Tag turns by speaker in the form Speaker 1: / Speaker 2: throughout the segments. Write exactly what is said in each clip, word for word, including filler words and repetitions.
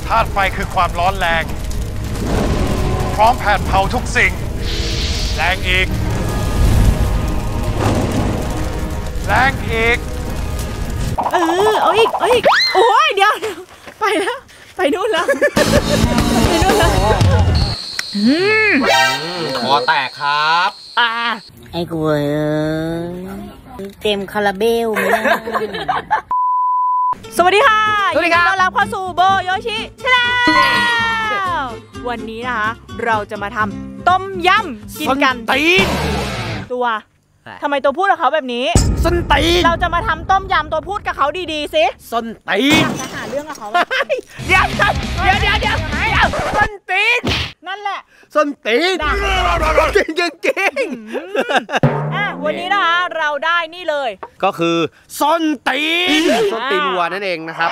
Speaker 1: ธาตุไฟคือความร้อนแรงพร้อมแผดเผาทุกสิ่งแรงอีกแรงอีก
Speaker 2: เออเอาอีกเอาอีกโอ้ยเดี๋ยวไปแล้วไปนู่นแล้วไปนู่นแล้วอืม
Speaker 3: คอแตกครับ
Speaker 2: อ่า
Speaker 4: ไอ้กูเอ้ยเต็มคาราเบลมั้ย
Speaker 2: สวัสดีค่ะ
Speaker 3: สวัสดีครับ
Speaker 2: ต้อนรับเข้าสู่โบโยชิชาแนลวันนี้นะคะเราจะมาทำต้มยำกินกัน
Speaker 3: ตีน
Speaker 2: ตัวทำไมตัวพูดกับเขาแบบนี้
Speaker 3: ส้นตีน
Speaker 2: เราจะมาทำต้มยำตัวพูดกับเขาดีๆสิ
Speaker 3: ส้นตีน
Speaker 2: จะหาเรื่องกับเขา
Speaker 3: เดี๋ยวเดี๋ยวเดี๋ยวเดี๋ยวเดี๋ยวส้นตีน
Speaker 2: นั่นแหละ
Speaker 3: ส้นตีนเก่งเก่งเก่ง
Speaker 2: อ่ะวันนี้นะคะเราได้นี่เลย
Speaker 3: ก็คือส้นตีนส้นตีนวัวนั่นเองนะครับ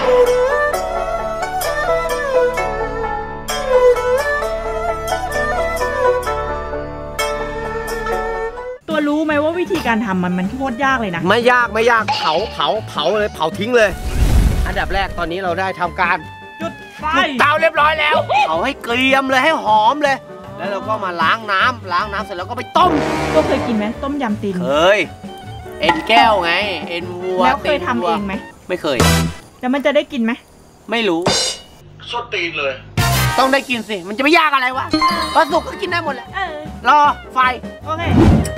Speaker 2: ตัวรู้ไหมว่าวิธีการทำมันมันโคตรยากเลยนะ
Speaker 3: ไม่ยากไม่ยากเผาเผาเผาเลยเผาทิ้งเลยอันดับแรกตอนนี้เราได้ทำการ
Speaker 2: จุดไฟ
Speaker 3: เตาเรียบร้อยแล้วเผาให้เกรียมเลยให้หอมเลยแล้วเราก็มาล้างน้ำล้างน้ำเสร็จแล้วก็ไปต้ม
Speaker 2: ก็เคยกินไหมต้มยำตีน
Speaker 3: เคยเอ็นแก้วไงเอ็นวัว
Speaker 2: แล้วเคยทำเองไหม
Speaker 3: ไม่เคย
Speaker 2: แล้วมันจะได้กินไหม
Speaker 3: ไม่รู้
Speaker 1: ส้นตีนเลย
Speaker 3: ต้องได้กินสิมันจะไม่ยากอะไรวะพอสุกก็กินได้หมดแหละรอไฟ
Speaker 2: โอเค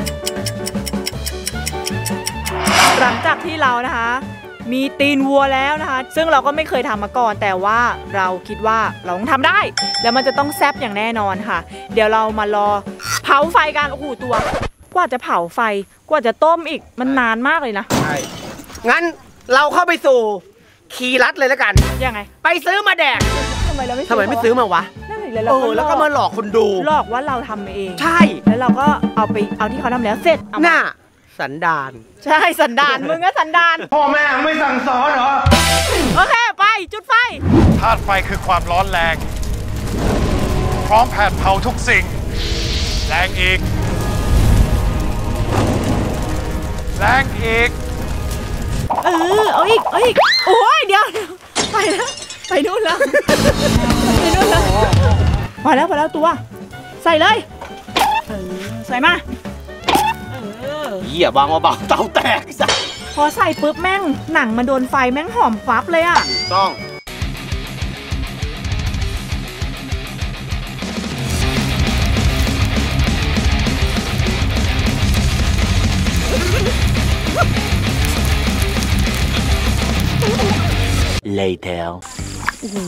Speaker 2: หลังจากที่เรานะคะมีตีนวัวแล้วนะคะซึ่งเราก็ไม่เคยทำมาก่อนแต่ว่าเราคิดว่าเราต้องทำได้แล้วมันจะต้องแซ่บอย่างแน่นอนค่ะเดี๋ยวเรามารอเผาไฟกันโอ้โหตัวกว่าจะเผาไฟกว่าจะต้มอีกมันนานมากเลยนะ
Speaker 3: ใช่งั้นเราเข้าไปสู่คีย์ลัดเลยแล้วกัน
Speaker 2: ยังไง
Speaker 3: ไปซื้อมาแดก
Speaker 2: ทำไมเราไม่
Speaker 3: ทำไมไม่ซื้อมาวะ
Speaker 2: นั่นเลย
Speaker 3: เราแล้วก็มาหลอกคนดู
Speaker 2: หลอกว่าเราทำเอง
Speaker 3: ใช่
Speaker 2: แล้วเราก็เอาไปเอาที่เขาทำแล้วเสร็จ
Speaker 3: น่าสันดาน
Speaker 2: ใช่สันดานมึงก็สันดาน
Speaker 1: พ่อแม่ไม่สั่งสอนเหรอ
Speaker 2: โอเคไปจุดไฟ
Speaker 1: ธาตุไฟคือความร้อนแรงพร้อมแผดเผาทุกสิ่งแรงอีกแรงอีก
Speaker 2: เออเอาอีกเอาอีกโอ้ยเดี๋ยวไปแล้วไปนู่นแล้วไปนู่นแล้วพอแล้วพอแล้วตัวใส่เลยเออใส่มา
Speaker 3: เหี้ยวางมาเบาเตาแตกซะ
Speaker 2: พอใส่ปุ๊บแม่งหนังมันโดนไฟแม่งหอมฟับเลยอ่ะ
Speaker 3: ต้องเลยเทล
Speaker 2: โอ้โห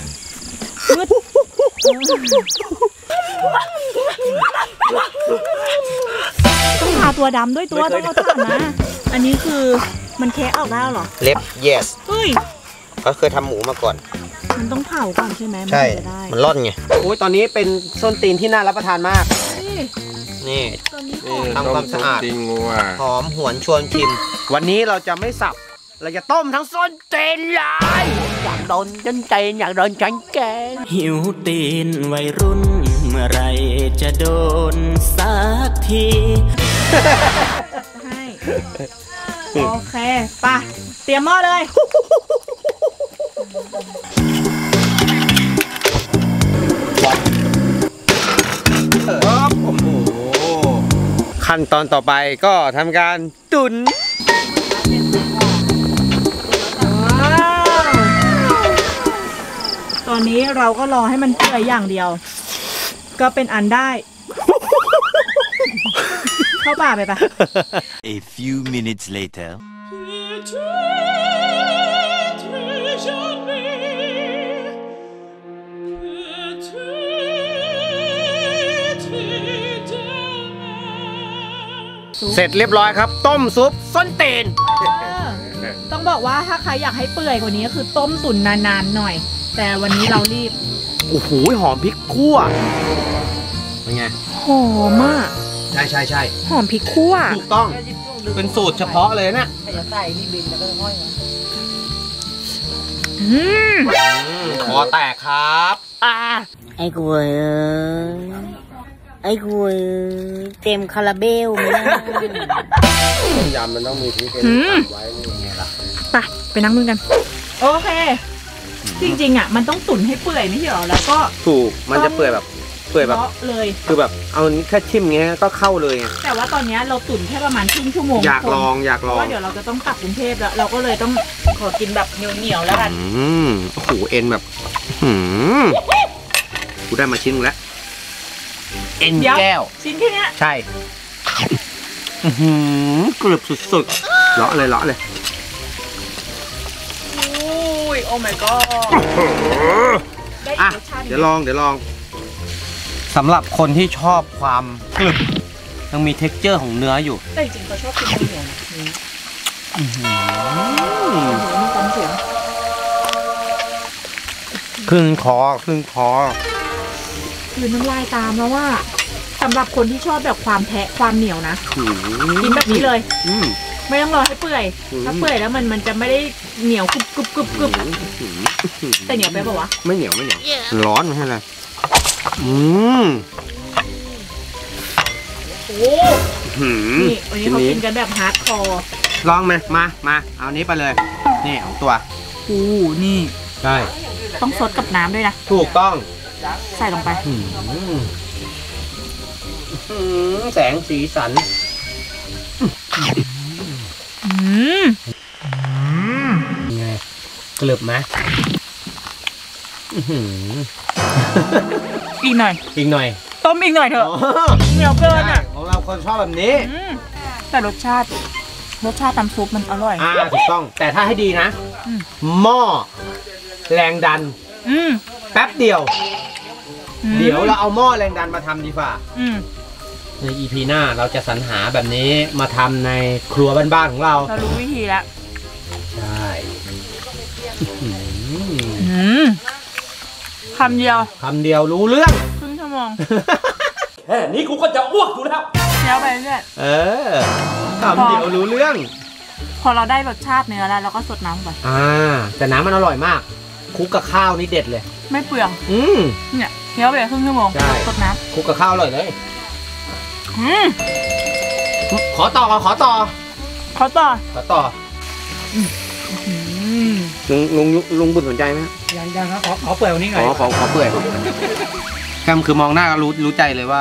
Speaker 2: ต้องทาตัวดำด้วยตัวต้องเอาถ่านนะอันนี้คือมันแคะออกได้หรอ
Speaker 3: เล็บ yes
Speaker 2: เฮ้ย
Speaker 3: เขาเคยทำหมูมาก่อน
Speaker 2: มันต้องเผาก่อนใช่ไหม
Speaker 3: ใช่มันร่อนไงโอ้ยตอนนี้เป็นส้นตีนที่น่ารับประทานมากนี่ทำความสะอาดหอมหวนชวนชิมวันนี้เราจะไม่สับเราจะต้มทั้งส้นตีนเลยอยากโดนจนใจอยากโดนจังแก
Speaker 5: หิวตีนวัยรุ่นเมื่อไรจะโดนสักที
Speaker 2: ให้โอเคป่ะเตรียมหม้อเลย
Speaker 3: โอ้โหขั้นตอนต่อไปก็ทำการตุ๋น
Speaker 2: ตอนนี้เราก็รอให้มันเปื่อยอย่างเดียวก็เป็นอันได้เข้าป่าไปปะ
Speaker 5: A few minutes later
Speaker 3: เสร็จเรียบร้อยครับต้มซุปส้นตีน
Speaker 2: ต้องบอกว่าถ้าใครอยากให้เปื่อยกว่านี้ก็คือต้มตุ๋นนานๆหน่อยแต่วันนี้เรารีบ
Speaker 3: โอ้โหหอมพริกคั่วเป็นไง
Speaker 2: หอมมาก
Speaker 3: ใช่ใช่ใช่
Speaker 2: หอมพริกคั่ว
Speaker 3: ถูกต้องเป็นสูตรเฉพาะเลยนะ
Speaker 4: ใส่นี่บินแล้วก็ห้อย
Speaker 2: อืม
Speaker 3: คอแตกครับ
Speaker 2: อ่า
Speaker 4: ไอ้กูเอ้ยไอ้กูเอ้ยเต็มคาราเบลมั้ย
Speaker 3: ต้มยำมันต้องมีพริกไว้นี่ไงล่ะ
Speaker 2: ไปไปนั่งมือกันโอเคจริงๆอ่ะมันต้องตุ๋นให้เปื่อยไม่ใช่หรอแล้วก็
Speaker 3: ถูกมันจะเปื่อยแบบเปื่อยแบบ
Speaker 2: เลย
Speaker 3: คือแบบเอาแค่ชิมเงี้ยก็เข้าเลย
Speaker 2: แต่ว่าตอนนี้เราตุ๋นแค่ประมาณครึ่งชั่วโมง
Speaker 3: อยากลองอยากลอง
Speaker 2: ว่าเดี๋ยวเราจะต้องกลับกรุงเทพแล้วเราก็เลยต้องขอกินแบบเหนียวๆแล้วกัน
Speaker 3: อืมโอ้โหเอ็นแบบหืมกูได้มาชิ้นแล้วเอ็นแก้ว
Speaker 2: ชิ้นแค่นี้
Speaker 3: ใช่หืมกรึบสุดๆเลาะเลยเลาะเลย
Speaker 2: โอ้ยโอ้ my god
Speaker 3: อ่ะเดี๋ยวลองเดี๋ยวลองสำหรับคนที่ชอบความกรึบยังมี เท็กเจอร์ ของเนื้ออยู่
Speaker 2: แต่จริงเขาชอบกินเหนียวอือหือมีความเสียง
Speaker 3: ครึ่งคอครึ่งคอ
Speaker 2: คือน้ำลายตามแล้วว่าสำหรับคนที่ชอบแบบความแทะความเหนียวนะกินแบบนี้เลยไม่ต้องรอให้เปื่อยถ้าเปื่อยแล้วมันมันจะไม่ได้เหนียวกรุบกรุบกรุบกรุบแต่เหนียวไปปะวะ
Speaker 3: ไม่เหนียวไม่เหนียวร้อนไม่ใช่อะไรอืม
Speaker 2: โอ้นี่วันนี้เขากินกันแบบฮาร์ดคอร์
Speaker 3: ลองไหมมามาเอานี้ไปเลยนี่ของตัว
Speaker 2: อู้นี่
Speaker 3: ใช่
Speaker 2: ต้องซดกับน้ำด้วยนะ
Speaker 3: ถูกต้อง
Speaker 2: ใส่ลงไป
Speaker 3: แสงสีสันไงกลึบไหม
Speaker 2: อีกหน่อย
Speaker 3: อีกหน่อย
Speaker 2: ต้มอีกหน่อยเถอะเหนียวเกินอ่ะ
Speaker 3: ของเราคนชอบแบบนี้
Speaker 2: แต่รสชาติรสชาติตำซุปมันอร่อย
Speaker 3: อ่าถูกต้องแต่ถ้าให้ดีนะหม้อแรงดันแป๊บเดียวเดี๋ยวเราเอาหม้อแรงดันมาทำดีกว่าใน อี พี หน้าเราจะสรรหาแบบนี้มาทำในครัวบ้านๆของเรา
Speaker 2: เรารู้วิธีแล้ว
Speaker 3: ใช่
Speaker 2: คำเดียว
Speaker 3: คำเดียวรู้เรื่อง
Speaker 2: ครึ่งชั่วโมง
Speaker 3: แค่นี้กูก็จะอ้วกอยู่แล้ว
Speaker 2: เคี้ยวไปเรื่อย
Speaker 3: เออคำเดียวรู้เรื่อง
Speaker 2: พอเราได้รสชาติเนื้อแล้วเราก็สดน้ำก่อน
Speaker 3: อ่าแต่น้ำมันอร่อยมากคลุกกับข้าวนี่เด็ดเลย
Speaker 2: ไม่เปลือง
Speaker 3: อืม
Speaker 2: เนี่ยเคี้ยวไปครึ่งชั่วโมงสดน้ำ
Speaker 3: คลุกกับข้าวอร่อยเลยขอต่อขอต่อ
Speaker 2: ขอต่อ
Speaker 3: ขอต่อลุงลุงลุงบุญสนใจไหม
Speaker 6: ยังยังครับขอขอเปื่อยวันนี้หน่อย
Speaker 3: ขอขอขอเปื่อยแกมคือมองหน้าก็รู้รู้ใจเลยว่า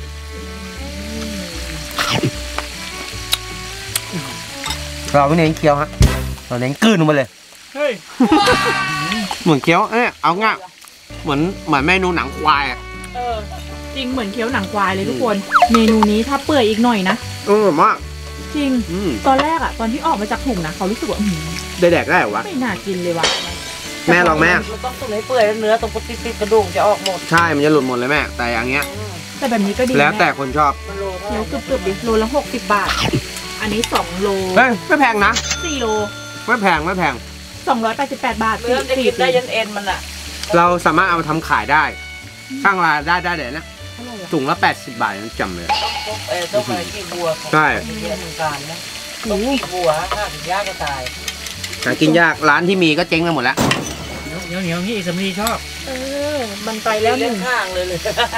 Speaker 3: เราไม่เน้นเคี้ยวฮะเราเน้นกลืนลงไปเลย
Speaker 2: เฮ้ย
Speaker 3: เหมือนเคี้ยวเอ๊ะเอาง่ะเหมือนเหมือนเมนูหนังควายอ่ะ
Speaker 2: เออจริงเหมือนเคี้ยวหนังควายเลยทุกคนเมนูนี้ถ้าเปื่อยอีกหน่อยนะ
Speaker 3: เออมาก
Speaker 2: จริงตอนแรกอ่ะตอนที่ออกมาจากถุงนะเขารู้สึกว่า
Speaker 3: ได้แดกได้หรอวะ
Speaker 2: ไม่น่ากินเลยว่ะ
Speaker 3: แม่ลองแม่
Speaker 6: ต้องตุ๋นให้เปื่อยเนื้อตรงติดติดกระดูกจะออกหมด
Speaker 3: ใช่มันจะหลุดหมดเลยแม่แต่อย่างเงี้ย
Speaker 2: แต่แบบนี้ก็ดี
Speaker 3: แล้วแต่คนชอบ
Speaker 2: เคี้ยวกรึบๆดิโลละหกสิบบาทอันนี้สองโล
Speaker 3: เฮ้ยไม่แพงนะ
Speaker 2: สี่โล
Speaker 3: ไม่แพงไม่แพง
Speaker 2: สองร้อยแปดสิบแปดบาท
Speaker 6: เนื้อจะกินได้ยันเอ็นมันอ่ะ
Speaker 3: เราสามารถเอามาทำขายได้สร้างรายได้ได้เดี๋ยวนะถุงละแปดสิบบาทนั่นจำเลย
Speaker 6: เออต้องไปกินบัว
Speaker 3: ใช่
Speaker 6: การนะต้องกินบัวห้าถึงยากก็ตาย
Speaker 3: หากินยากร้านที่มีก็เจ๊งไปหมดแล้ว
Speaker 6: เหนียวเหนียวนี่สามีชอบ
Speaker 2: เออมันไปแล้วหนึ่ง
Speaker 6: ข้างเลยเลย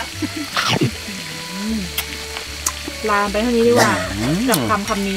Speaker 2: ลามไปเท่านี้ดีกว่ากับคำคำนี้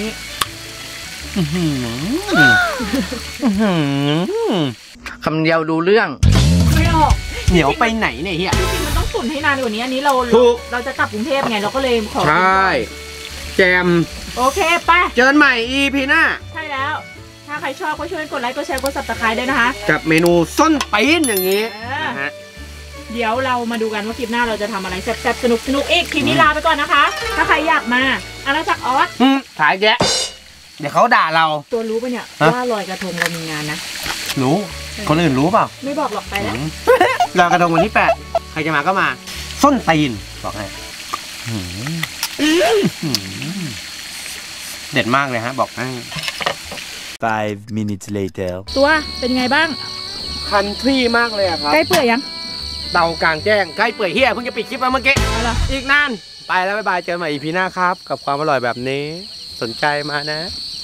Speaker 3: คำเดียวดูเรื่อง
Speaker 2: ไม่ออก
Speaker 3: เหนียวไปไหนเนี่ยเฮีย
Speaker 2: จริงๆมันต้องตุ๋นให้นานกว่านี้อันนี้เราเราจะกลับกรุงเทพไงเราก็เลยขอ
Speaker 3: ใช่แจม
Speaker 2: โอเคไป
Speaker 3: เจอกันใหม่ อี พี หน้า
Speaker 2: ใช่แล้วถ้าใครชอบก็ช่วยกดไลค์กดแชร์กด ซับสไครบ์ ด้วยนะคะ
Speaker 3: กับเมนูส้นตีนอย่างนี้นะฮะ
Speaker 2: เดี๋ยวเรามาดูกันว่าคลิปหน้าเราจะทำอะไรแซ่บๆสนุกสนุกอีกคลิปนี้ลาไปก่อนนะคะถ้าใครอยากมาอาณาจักรออส
Speaker 3: ถ่ายแยะเดี๋ยวเขาด่าเรา
Speaker 2: ตัวรู้ปะเนี่ยว่าลอยกระทงเรามีงานนะ
Speaker 3: รู้คนอื่นรู้เปล่า
Speaker 2: ไม่บอกหรอกไปแล้ว
Speaker 3: ลอยกระทงวันที่แปดใครจะมาก็มาส้นตีนบอกให้เด็ดมากเลยฮะบอกให้
Speaker 5: five minutes later
Speaker 2: ตัวเป็นไงบ้าง
Speaker 3: คันทรีมากเลยครับ
Speaker 2: ใกล้เปื่อยยัง
Speaker 3: เตากลางแจ้งใกล้เปื่อยเฮียเพิ่งจะปิดคลิปไปเมื่อกี้อีกนานไปแล้วบ๊ายบายเจอกันใหม่ อี พี หน้าครับกับความอร่อยแบบนี้สนใจมานะ